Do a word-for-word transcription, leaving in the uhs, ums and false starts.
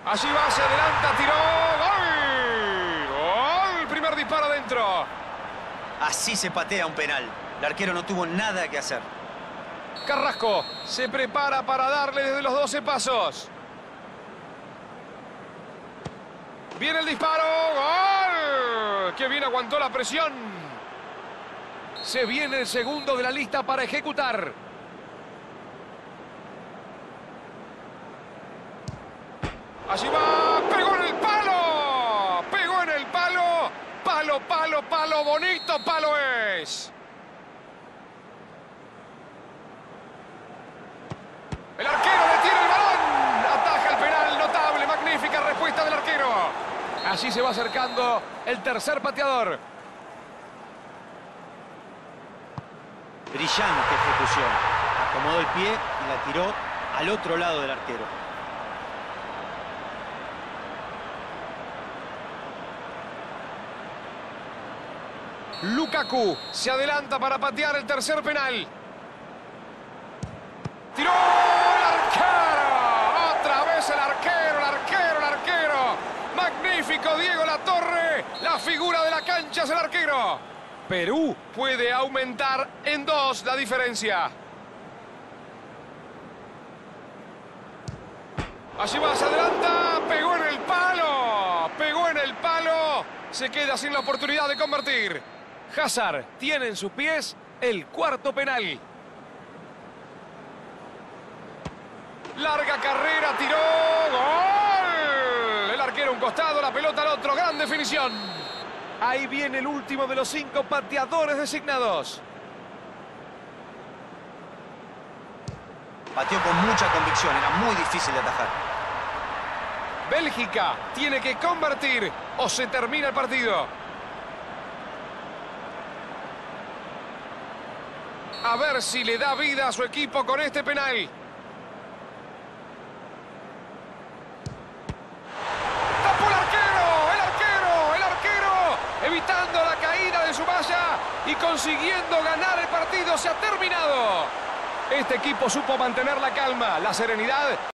Allí va, se adelanta, tiró. ¡Gol! ¡Gol! Primer disparo adentro. Así se patea un penal. El arquero no tuvo nada que hacer. Carrasco se prepara para darle desde los doce pasos. Viene el disparo. ¡Gol! ¡Qué bien aguantó la presión! Se viene el segundo de la lista para ejecutar. Allí va. ¡Pegó en el palo! ¡Pegó en el palo! ¡Palo, palo, palo! ¡Bonito palo es! El arquero detiene el balón. Ataja el penal. Notable, magnífica respuesta del arquero. Así se va acercando el tercer pateador. Brillante ejecución. Acomodó el pie y la tiró al otro lado del arquero. Lukaku se adelanta para patear el tercer penal. ¡Tiró el arquero! ¡Otra vez el arquero, el arquero, el arquero! ¡Magnífico Diego Latorre! La figura de la cancha es el arquero. Perú puede aumentar en dos la diferencia. Allí va, se adelanta, pegó en el palo, pegó en el palo, se queda sin la oportunidad de convertir. Hazard tiene en sus pies el cuarto penal. Larga carrera, tiró, ¡gol! El arquero a un costado, la pelota al otro, gran definición. Ahí viene el último de los cinco pateadores designados. Pateó con mucha convicción, era muy difícil de atajar. Bélgica tiene que convertir o se termina el partido. A ver si le da vida a su equipo con este penal. ¡Tapó el arquero! ¡El arquero! ¡El arquero! Evitando la caída de su valla y consiguiendo ganar el partido. Se ha terminado. Este equipo supo mantener la calma, la serenidad.